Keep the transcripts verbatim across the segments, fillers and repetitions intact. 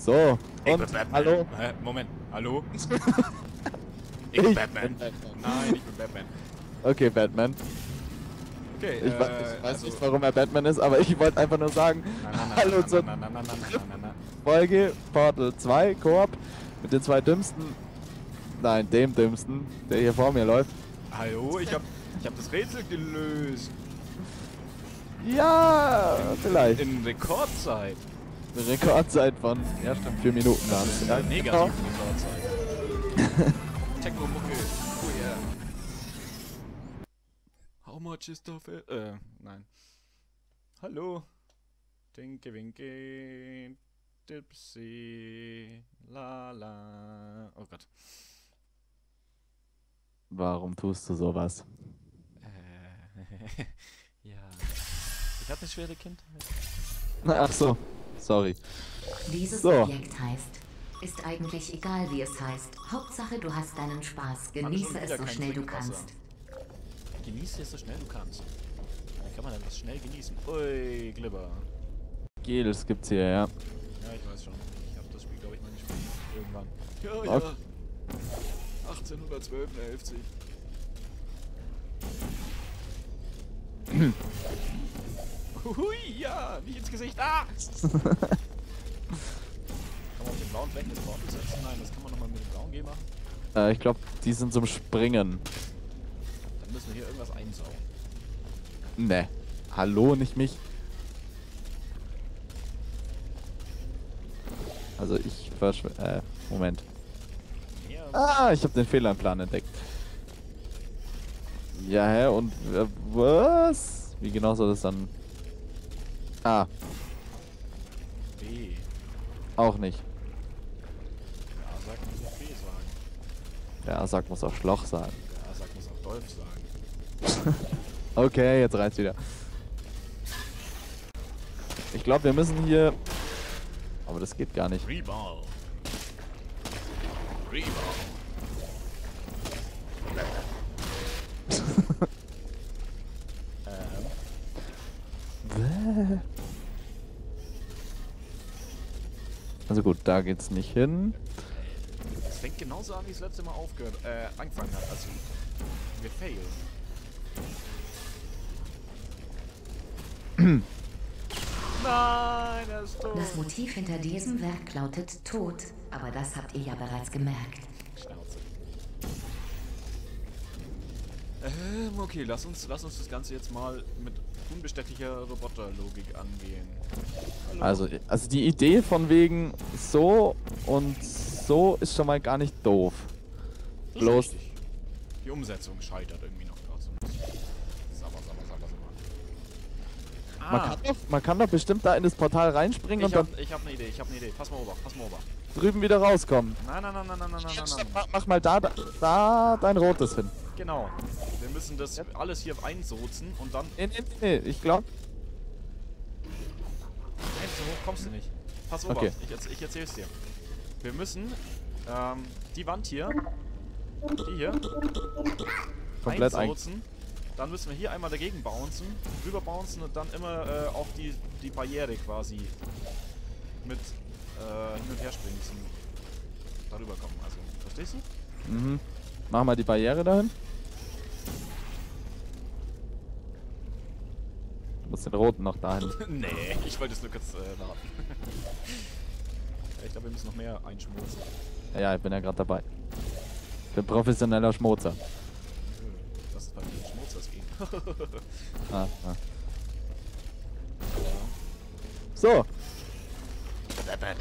So, Ich und bin Batman. hallo? Hä? Moment, hallo? Ich bin Ich Batman. bin Batman. Nein, ich bin Batman. Okay, Batman. Okay, Ich, äh, we ich weiß also, nicht, warum er Batman ist, aber ich wollte einfach nur sagen, Na, na, na, hallo na, zur na, na, na, na, na, na, na. Folge Portal zwei Koop mit den zwei dümmsten, nein, dem dümmsten, der hier vor mir läuft. Hallo, ich hab, ich hab das Rätsel gelöst. Ja, vielleicht. In Rekordzeit. Eine Rekordzeit von, ja stimmt, vier Minuten waren es. Ja, Negativ genau. Rekordzeit. Techno-Mucke. Oh yeah. How much is the fi- Äh, nein. Hallo. Dinke winke. Dipsy. La la. Oh Gott. Warum tust du sowas? Äh, ja. Ich hatte eine schwere Kindheit. Ach so, sorry. Dieses So. Objekt heißt, ist eigentlich egal wie es heißt. Hauptsache du hast deinen Spaß. Genieße schon es wieder so kein schnell du Trinkwasser. kannst. Genieße es so schnell du kannst. Wie kann man denn das schnell genießen? Ui, Glibber. Gels gibt's hier, ja. Ja, ich weiß schon. Ich habe das Spiel, glaube ich, mal gespielt. Irgendwann. Ja, ja. ja. achtzehnhundertzwölf, ne, elfzig. Hui, ja, nicht ins Gesicht. Ah! Kann man auf den blauen Flecken des Portals setzen? Nein, das kann man nochmal mit dem blauen G machen. Äh, ich glaube, die sind zum Springen. Dann müssen wir hier irgendwas einsaugen. Ne. Hallo, nicht mich. Also ich verschw... Äh, Moment. Ja, Ah, ich habe den Fehler im Plan entdeckt. Ja, hä? Und äh, was? Wie genau soll das dann... Ah, B. auch nicht. Ja, sag muss auch B sagen. Der Asak muss auch Schloch sagen. Ja, sag muss auch Dolph sagen. Okay, jetzt reicht's wieder. Ich glaube, wir müssen hier... Aber das geht gar nicht. Reball. Reball. ähm. Also gut, da geht's nicht hin. Es fängt genauso an, wie es letzte Mal aufgehört, äh, angefangen hat. Also, wir failen. Nein, er ist tot. Das Motiv hinter diesem Werk lautet Tod, aber das habt ihr ja bereits gemerkt. Schnauze. Ähm, okay, lass uns, lass uns das Ganze jetzt mal mit unbestechlicher Roboterlogik angehen. Hallo? Also, also die Idee von wegen so und so ist schon mal gar nicht doof. Das ist bloß- richtig. Die Umsetzung scheitert irgendwie noch gerade so ein bisschen. Sauber, sauber, sauber, sauber. Man, kann doch, man kann doch bestimmt da in das Portal reinspringen Ich und hab, dann ich hab eine Idee, ich hab eine Idee. Pass mal ober, pass mal ober. drüben wieder rauskommen. Nein, nein, nein, nein, nein, nein, nein, nein, nein. Mach, mach mal da, da, da dein rotes hin. Genau. Wir müssen das alles hier einsozen und dann... Nee, nee, nee, ich glaube... Nein, so hoch kommst du nicht. Pass ober, Okay. ich, erz- ich erzähl's dir. Wir müssen ähm, die Wand hier, die hier, Komplett ein. einsozen. Dann müssen wir hier einmal dagegen bouncen, rüber bouncen und dann immer äh, auf die, die Barriere quasi mit äh, hin und her springen zum darüber kommen. Also, verstehst du? Mhm. Mach mal die Barriere dahin. Du musst den roten noch dahin. Nee, ich wollte es nur kurz äh, raten. Ich glaube, wir müssen noch mehr einschmolzen. Ja, ja, ich bin ja gerade dabei. Ich bin professioneller Schmutzer. Das ist bei mir Schmutzers ging. Ah, ah. So, Batman.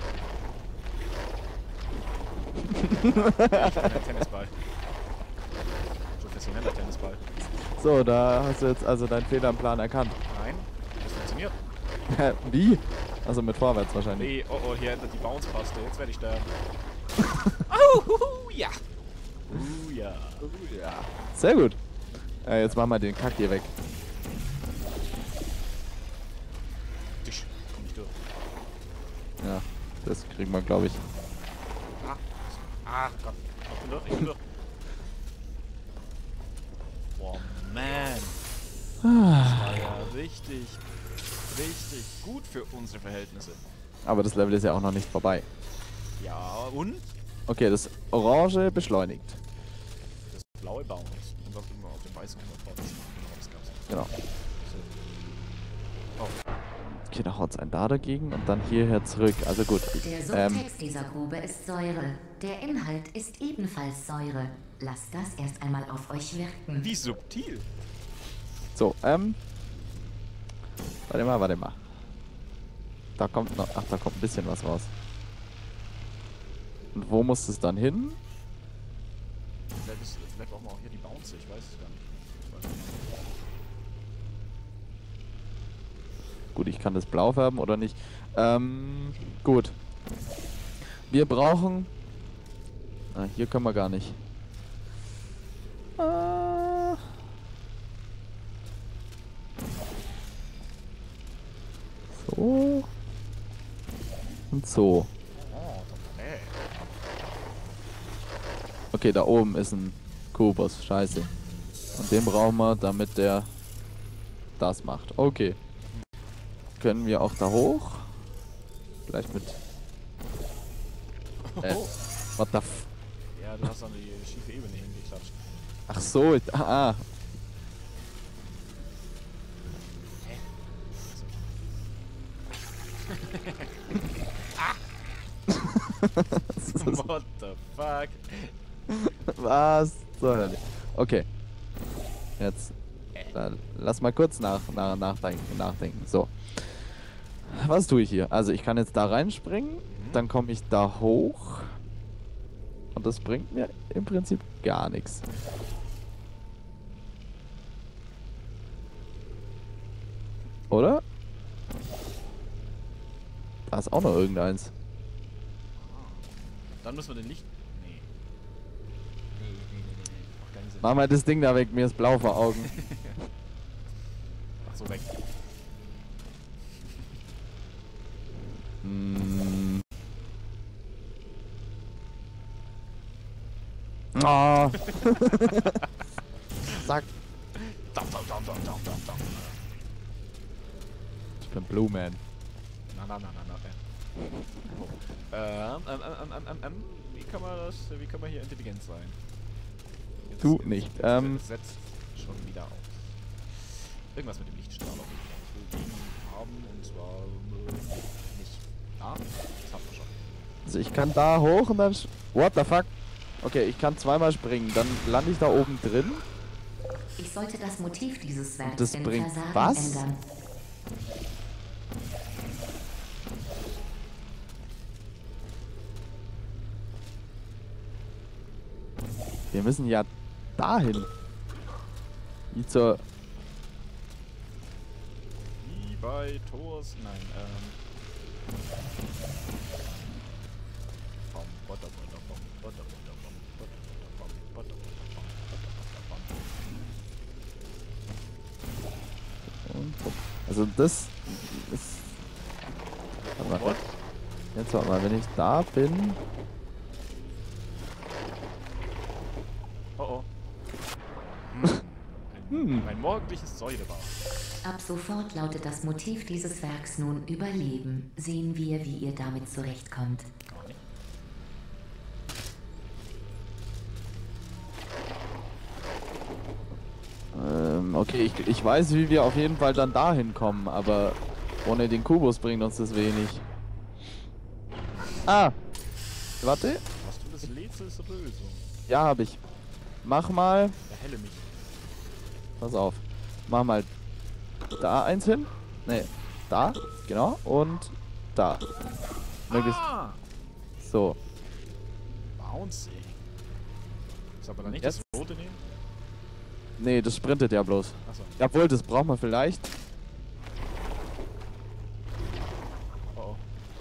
Ich bin ein Tennisball. Professioneller Tennisball. so, da hast du jetzt also deinen Fehler im Plan erkannt. Nein, das funktioniert. Hä, wie? Also mit vorwärts wahrscheinlich. Nee, oh oh, hier endet die Bounce-Paste. Jetzt werde ich sterben. Oh, huhu, ja. Uh, ja. Ja. Sehr gut. Äh, jetzt machen wir den Kack hier weg. Tisch. Komm nicht durch. Ja, das kriegen wir, glaube ich. Ah, ah Gott. Ich bin durch, ich bin durch. Boah, man. Das war ja richtig, richtig gut für unsere Verhältnisse. Aber das Level ist ja auch noch nicht vorbei. Ja, und Okay, das Orange beschleunigt. das blaue baut. Und das immer auf dem weißen überbaut. Das gab's. Genau. Oh. Okay, da haut's ein da dagegen und dann hierher zurück. Also gut. Der Ähm, Subtext dieser Grube ist Säure. Der Inhalt ist ebenfalls Säure. Lasst das erst einmal auf euch wirken. Wie subtil. so, ähm. Warte mal, warte mal. Da kommt noch. Ach, da kommt ein bisschen was raus. Und wo muss es dann hin? Vielleicht, ist, vielleicht brauchen wir auch hier die Bounce, ich weiß es gar nicht. Ich weiß nicht. Gut, ich kann das blau färben oder nicht. Ähm, gut. Wir brauchen... Ah, hier können wir gar nicht. Ah. So. Und so. Oh, okay. Okay, da oben ist ein Kubus. Scheiße. Und den brauchen wir, damit der das macht. Okay. Können wir auch da hoch? Vielleicht mit... Äh, Oh. what the f... Ja, du hast dann die schiefe Ebene hingeklatscht. Ach so, ich, ah. What the fuck? Was zur Hölle? Okay. Jetzt. Dann lass mal kurz nach, nach, nachdenken, nachdenken. So. Was tue ich hier? Also ich kann jetzt da reinspringen, dann komme ich da hoch. Und das bringt mir im Prinzip gar nichts. Oder? Da ist auch noch irgendeins. Dann müssen wir den Licht... Nee. Nee, nee, nee, nee. Macht keinen Sinn. Mach mal das Ding da weg, mir ist blau vor Augen. Ach so, weg. Mm. Ah. Zack. Dam, dam, dam, dam, dam, dam, dam. Ich bin Blue Man. Na, na, na, na, na. Oh. Ähm, ähm, ähm, ähm, ähm, ähm, wie kann man das, wie kann man hier intelligent sein? Jetzt, Du jetzt, nicht, jetzt ähm. setzt schon wieder auf. Irgendwas mit dem Lichtstrahl auf jeden Fall. Ich will den haben und zwar äh, nicht. Ah, das haben wir schon. Also ich kann da hoch und dann... sch- What the fuck? Okay, ich kann zweimal springen. Dann lande ich da oben drin. Ich sollte das Motiv dieses Werks Das in bringt Versagen was? ändern. Wir müssen ja dahin. Wie zur... Wie bei Thors. Nein, ähm. Bom, botter, botter, bom, botter, botter, bom, botter, botter, bom, botter, botter, bom, botter, botter, bom. und- Also das ist... Warte mal. What? Jetzt warte mal, wenn ich da bin... Oh oh. Hm. Ein, ein morgendliches Säurebad. Ab sofort lautet das Motiv dieses Werks nun Überleben. Sehen wir, wie ihr damit zurechtkommt. Gar nicht. Ähm, okay, ich, ich weiß, wie wir auf jeden Fall dann dahin kommen, aber ohne den Kubus bringt uns das wenig. Ah! Warte. Hast du des Rätsels Lösung? Ja, hab ich. Mach mal... Erhelle mich. Pass auf. Mach mal da eins hin. Ne, da. Genau. Und da. Möglichst Ah! so. Bouncy. Ist aber dann nicht Jetzt? das rote nehmen? Ne, das sprintet ja bloß. Achso. Jawohl, das braucht man vielleicht. Oh oh.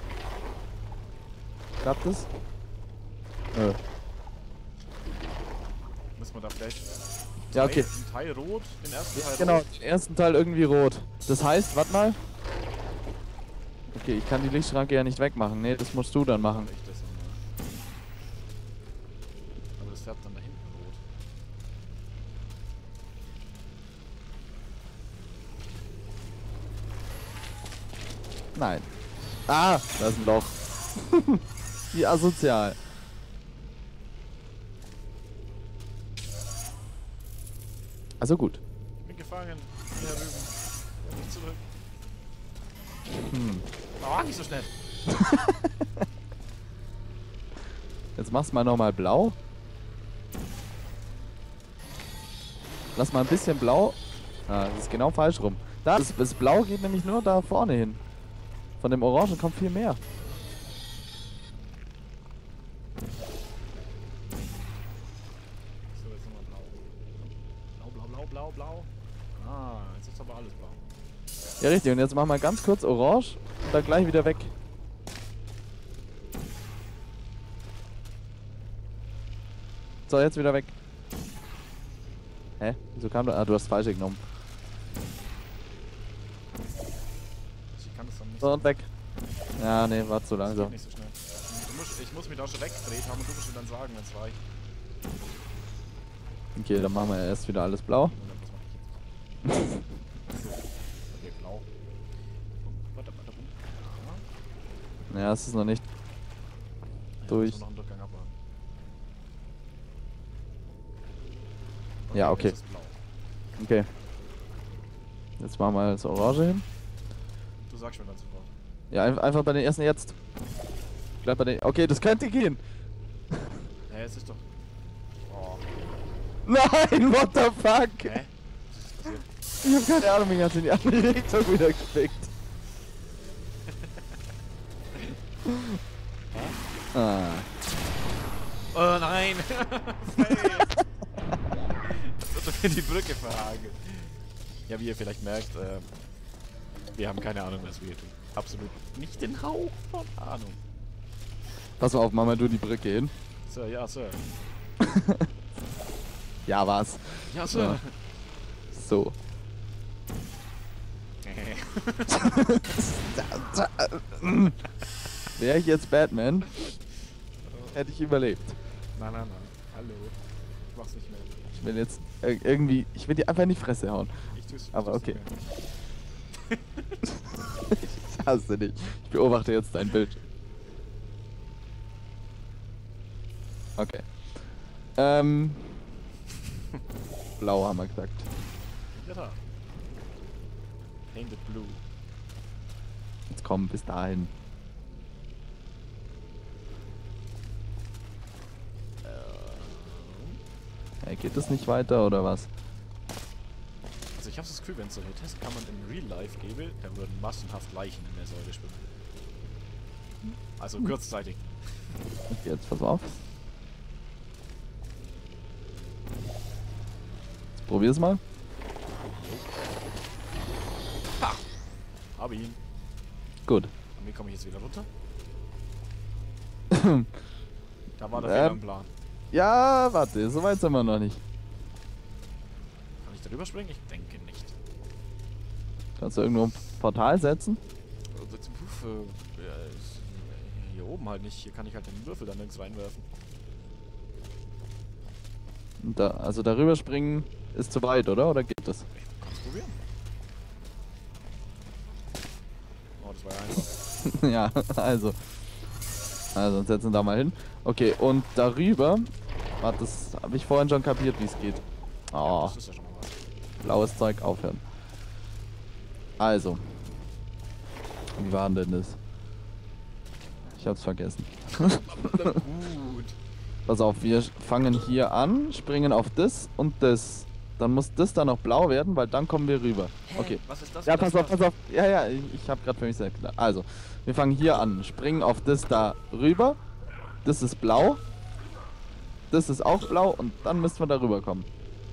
Klappt das? Nö. Müssen wir da vielleicht. Ja, okay. Ein Teil rot, den ersten Teil Genau, rot. den ersten Teil irgendwie rot. Das heißt, warte mal. Okay, ich kann die Lichtschranke ja nicht wegmachen. Ne, das musst du dann machen. Ich das immer. Aber das färbt dann da hinten rot. Nein. Ah, da ist ein Loch. Wie asozial. Also gut. Ich bin gefangen. Hier drüben. Komm nicht zurück. Hm. Oh, nicht so schnell. Jetzt machst du mal nochmal blau. Lass mal ein bisschen blau. Ah, das ist genau falsch rum. Da, das, das Blau geht nämlich nur da vorne hin. Von dem Orangen kommt viel mehr. So, jetzt nochmal blau. Blau, blau, blau, blau, blau. Ah, jetzt ist aber alles blau. Ja, richtig. Und jetzt machen wir ganz kurz Orange und dann gleich wieder weg. So, jetzt wieder weg. Hä? Wieso kam da? Ah, du hast falsch genommen. Ich kann das dann nicht So, und weg. Ja, nee, war zu Das geht langsam. nicht so schnell. Du musst, ich muss mich da schon weggedreht haben und du musst mir dann sagen, wenn es reicht. Okay, dann machen wir erst wieder alles blau. Moment, was mache ich jetzt? Okay, blau. Warte, warte, warte. Ja, es ist noch nicht Ja, durch. muss noch einen Durchgang abwarten. Ja, okay. jetzt ist blau. Okay. Jetzt machen wir das Orange hin. Du sagst mir dann sofort. Ja, ein- einfach bei den ersten jetzt. Bleib bei den. Okay, das könnte gehen. Ja, jetzt ist doch. Oh. Nein, what the fuck? Hä? Was ist passiert? Ich hab keine Ahnung, mich hat's in die andere Richtung wieder gespickt. Ah. Oh nein! Fail! Das wird mir die Brücke verhagen. Ja, wie ihr vielleicht merkt, äh, wir haben keine Ahnung, was wir hier tun. Absolut nicht den Hauch von Ahnung. Pass mal auf, mach mal du die Brücke hin. Sir, ja, Sir. Ja, was? Ja, Sir. So. Wäre ich jetzt Batman, hätte ich überlebt. Nein, nein, nein. Hallo. Ich mach's nicht mehr. Ich will jetzt ir- irgendwie, ich will dir einfach in die Fresse hauen. Ich tu's, ich Aber tu's okay. nicht mehr. Ich hasse dich. Ich beobachte jetzt dein Bild. Okay. Ähm. Blau haben wir gesagt. Ja, da. Painted blue. Jetzt komm, bis dahin. Hey, geht das nicht weiter oder was? Also ich habe das Gefühl, wenn es solche Tests kann man im Real Life gäbe, dann würden massenhaft Leichen in der Säure schwimmen. Also kurzzeitig. Okay, jetzt pass auf. Jetzt probier's mal. Hab ihn. Gut. Und wie komme ich jetzt wieder runter? Da war der Ähm. Fehler im Plan. Ja, warte, so weit sind wir noch nicht. Kann ich darüber springen? Ich denke nicht. Kannst du irgendwo ein Portal setzen? Also, puh, äh, ja, ist, äh, hier oben halt nicht. Hier kann ich halt den Würfel dann links reinwerfen. Und da, also darüber springen ist zu weit, oder? Oder geht das? Ich kann's probieren. Oh, das war ja einfach. Ja, also. Also, dann setzen wir da mal hin. Okay, und darüber. Warte, das habe ich vorhin schon kapiert, wie es geht. Oh, Das ist ja schon mal was. blaues Zeug aufhören. Also. Wie war denn das? Ich hab's vergessen. Gut. Pass auf, wir fangen hier an, springen auf das und das. Dann muss das da noch blau werden, weil dann kommen wir rüber. Okay. Was ist das? Ja, Das pass auf, war's. pass auf. Ja, ja, ich, ich habe gerade für mich selbst klar. Also, wir fangen hier an, springen auf das da rüber. Das ist blau. Das ist auch blau und dann müssen wir da rüber kommen.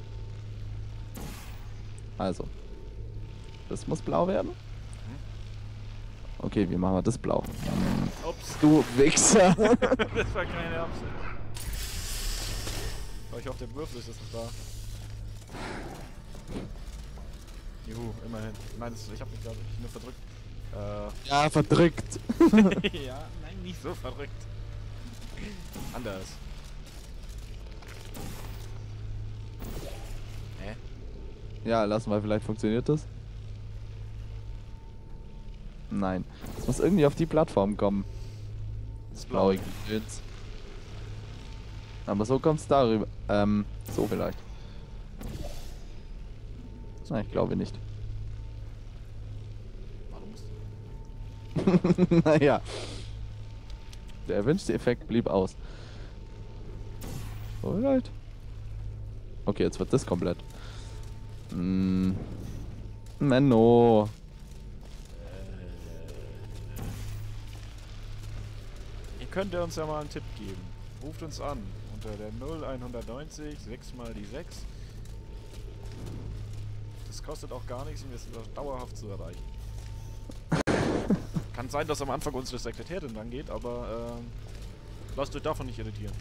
Also. Das muss blau werden. Okay, wie machen wir das blau? Ups, Du Wichser! das war keine Absicht. Aber ich hoffe, der Würfel ist jetzt noch da. Juhu, immerhin. Nein, das, ich hab mich gerade nur verdrückt. Äh, Ja, verdrückt. ja, nein, nicht so verrückt. Anders. Hä? Ja, lassen wir, vielleicht funktioniert das. Nein. Muss irgendwie auf die Plattform kommen. Das blaue. Blaue Gedöns. Aber so kommt's darüber. Ähm, so vielleicht. Nein, ich glaube nicht. Warum musst Naja. Der erwünschte Effekt blieb aus. So vielleicht. Okay, jetzt wird das komplett. Mm. Menno. Ihr könnt ja uns ja mal einen Tipp geben. Ruft uns an unter der null hundertneunzig sechs mal die sechs. Das kostet auch gar nichts und wir sind auch dauerhaft zu erreichen. Kann sein, dass am Anfang unsere Sekretärin dann geht, aber ähm, lasst euch davon nicht irritieren.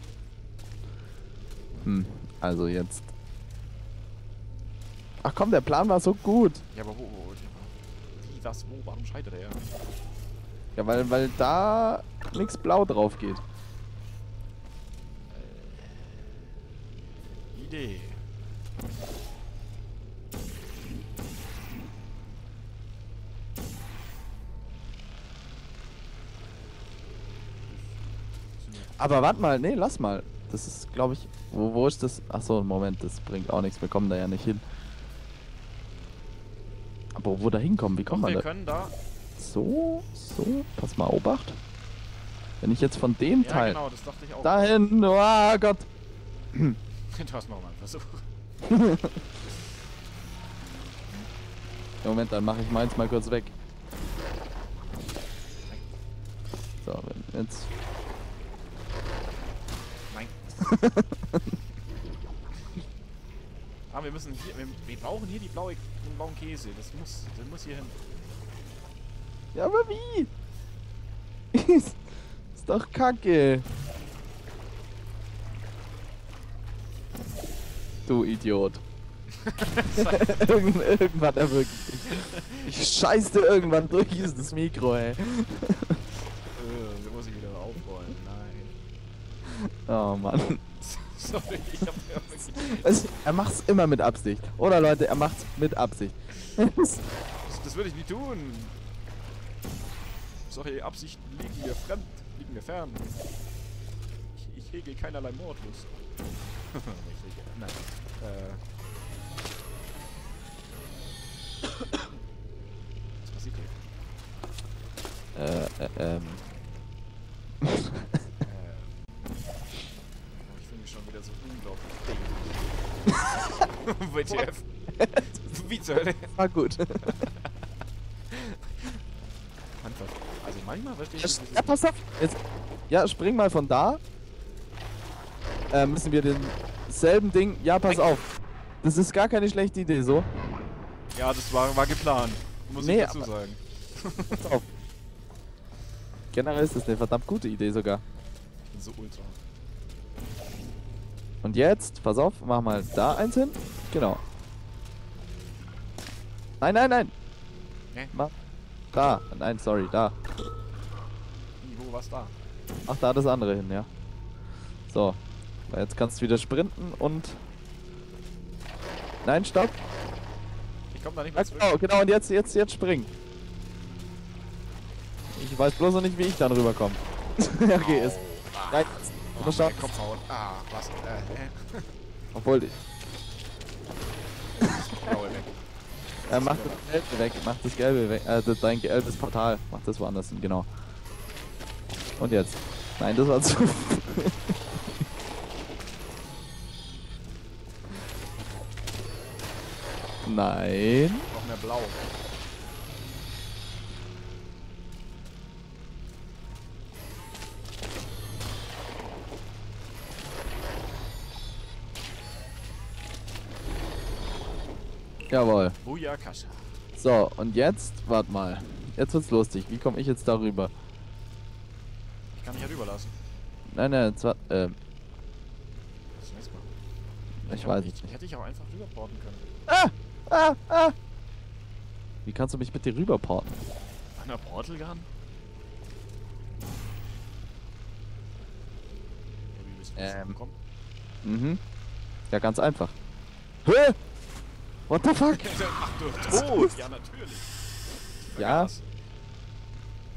Hm, also jetzt. Ach komm, der Plan war so gut. Ja, aber wo, wo, wie, was, wo, warum scheitert er? Ja, weil, weil da nichts blau drauf geht. Idee. Aber warte mal, nee, lass mal. Das ist, glaube ich, wo, wo ist das? Ach so, Moment, das bringt auch nichts. Wir kommen da ja nicht hin. Aber wo da hinkommen? Wie kommen Und wir wir da? können da... So, so, pass mal, Obacht. Wenn ich jetzt von dem Ja, Teil genau, das dachte ich auch. dahin, oh Gott. Du hast noch mal einen Versuch. Moment, dann mache ich meins mal kurz weg. So, wenn jetzt. Nein. Ah, wir müssen hier... Wir, wir brauchen hier die blaue, den blauen Käse. Das muss, das muss hier hin. Ja, aber wie? Ist doch kacke. Du Idiot. Irgend, irgendwann erwürgt dich. Ich scheiß dir irgendwann durch dieses Mikro, ey. Äh, da muss ich wieder aufrollen. Nein. Oh Mann. Sorry, ich hab ja wirklich... Es, er macht's immer mit Absicht. Oder Leute, er macht's mit Absicht. Das, das würde ich nie tun. Solche Absichten liegen mir fremd, liegen mir fern. Ich, ich hege keinerlei Mordlust. ich hege, nein. Äh. Was passiert hier? Äh, äh, ähm. Äh. Ich fühle mich schon wieder so unglaublich. W T F. Wie zur Hölle? War gut. Also manchmal verstehe ich Ja, das ja, pass auf. Jetzt, ja, spring mal von da. Äh, müssen wir denselben Ding... Ja, pass auf. Das ist gar keine schlechte Idee, so. Ja, das war, war geplant. Muss Nee, ich dazu aber- sagen. Pass auf. Generell ist das eine verdammt gute Idee sogar. Ich bin so ultra. Und jetzt, pass auf, mach mal da eins hin. Genau. Nein, nein, nein. Hä? Mach. Da. Nein, sorry, da. Wie, wo war's da? Ach, da das andere hin, ja. So. Jetzt kannst du wieder sprinten und... Nein, stopp. Ich komm da nicht Ja, mehr zurück. genau, genau, und jetzt, jetzt, jetzt springen. Ich weiß bloß noch nicht, wie ich dann rüberkomme. Okay, ist... Nein, Oh, muss schauen. mein Kopfhaut. Ah, was? Äh, äh. Obwohl, die- Blaue weg. äh, mach das Gelbe weg, mach das Gelbe weg, äh, das- dein gelbes Portal, mach das woanders hin, genau. Und jetzt. Nein, das war zu... Nein. Noch mehr blau. Jawohl. Booyakasha. So, und jetzt, warte mal. Jetzt wird's lustig. Wie komme ich jetzt darüber? Ich kann dich ja rüberlassen. Nein, nein, jetzt war, ähm, Das nächste Mal. ich hab- weiß ich, nicht. ich hätte dich auch einfach rüberporten können. Ah! Ah! Ah! Wie kannst du mich bitte rüberporten? An der Portal Gun? Ja, wie bist du Ähm. gekommen? Mhm. Ja, ganz einfach. Hä? What the fuck? Ach du tot! Ja, natürlich. Ja. Vergaß.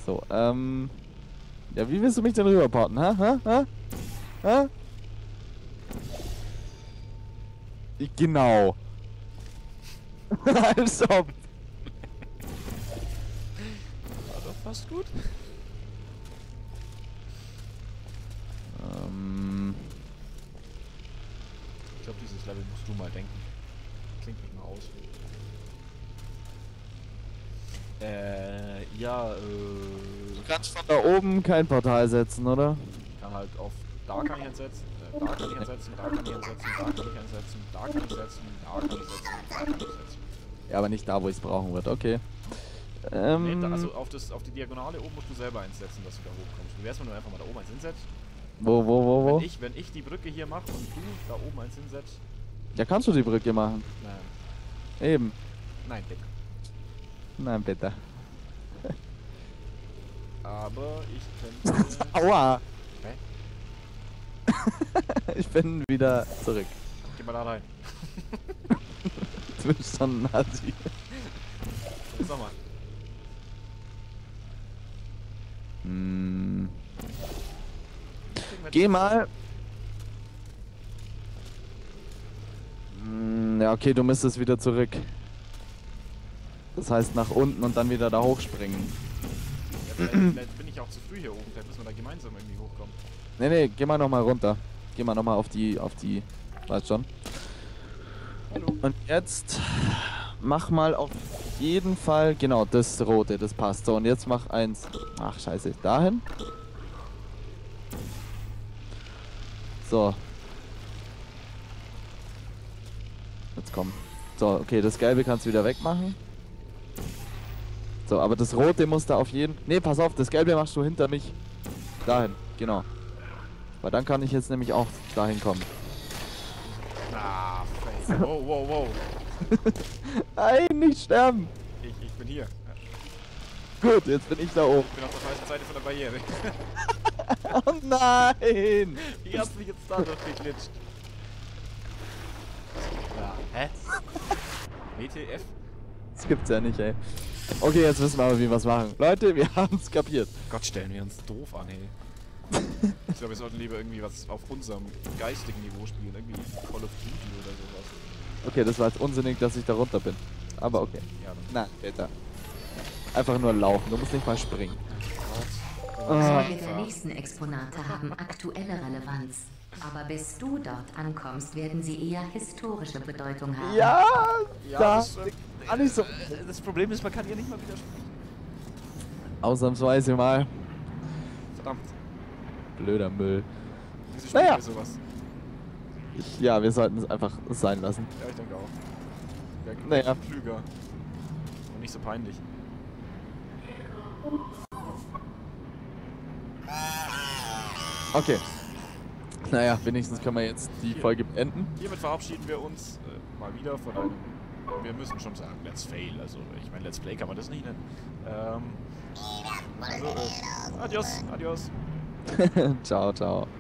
So, ähm... Ja, wie willst du mich denn rüberporten, hä? Hä? Hä? Hä? Ich- Genau. Als ob. War doch fast gut. Ähm... Ich glaube, dieses Level musst du mal denken. Klingt nicht mal aus. Äh, ja, äh... Du kannst von da oben kein Portal setzen, oder? kann halt auf da kann ich hinsetzen, äh, da kann ich hinsetzen, da kann ich hinsetzen, da kann ich hinsetzen, da kann ich setzen, da kann ich setzen, da kann ich setzen. Ja, aber nicht da, wo ich es brauchen würde. Okay. Nee, Ähm... da, also auf, das, auf die Diagonale oben musst du selber einsetzen, dass du da hochkommst. Wie wär's, wenn du einfach mal da oben eins hinsetzt? Wo, wo, wo, wo? Wenn ich, wenn ich die Brücke hier mache und du da oben eins hinsetzt. Ja, kannst du die Brücke machen. Nein. Eben. Nein, bitte. Nein, bitte. Aber ich könnte... Aua! Hä? Ich bin wieder zurück. Geh mal da rein. Du bist schon ein Nazi. Jetzt nochmal. Hm. Geh mal. Hm, ja, okay, du müsstest wieder zurück. Das heißt nach unten und dann wieder da hochspringen. Ja, vielleicht, vielleicht bin ich auch zu früh hier oben. Vielleicht müssen wir da gemeinsam irgendwie hochkommen. Nee, nee, geh mal nochmal runter. Geh mal nochmal auf die, auf die, weißt schon. Hallo. Und jetzt mach mal auf jeden Fall, genau, das rote, das passt. So, und jetzt mach eins, ach scheiße, dahin. So. Jetzt komm. So, okay, das gelbe kannst du wieder wegmachen. So, aber das rote muss da auf jeden... Nee, pass auf, das gelbe machst du hinter mich. Dahin, genau. Weil dann kann ich jetzt nämlich auch dahin kommen. Ah, Face. Wow, wow, wow. Nein, nicht sterben. Ich, ich bin hier. Ja. Gut, jetzt bin ich da oben. Ich bin auf der falschen Seite von der Barriere. Oh nein! Wie hast du mich jetzt da durchgeglitscht? Ja, hä? W T F? Das gibt's ja nicht, ey. Okay, jetzt wissen wir aber, wie wir es machen. Leute, wir haben es kapiert. Gott, stellen wir uns doof an, ey. Ich glaube, wir sollten lieber irgendwie was auf unserem geistigen Niveau spielen. Irgendwie Call of Duty oder sowas. Okay, das war jetzt unsinnig, dass ich da runter bin. Aber okay. Ja, dann. Na, Peter. Einfach nur laufen, du musst nicht mal springen. Gott. Ah. Viele der nächsten Exponate haben aktuelle Relevanz. Aber bis du dort ankommst, werden sie eher historische Bedeutung haben. Ja, Ja, da das, äh, gar nicht so. das Problem ist, man kann hier nicht mal widersprechen. Ausnahmsweise mal. Verdammt. Blöder Müll. Wieso spielen Naja. wir sowas? Ich, ja, wir sollten es einfach sein lassen. Ja, ich denke auch. Wäre Naja. klüger. Und nicht so peinlich. Okay. Naja, wenigstens können wir jetzt die Folge beenden. Hiermit verabschieden wir uns äh, mal wieder von einem, wir müssen schon sagen, Let's Fail. Also, ich meine, Let's Play kann man das nicht nennen. Ähm, also, äh, adios, adios. Ciao, ciao.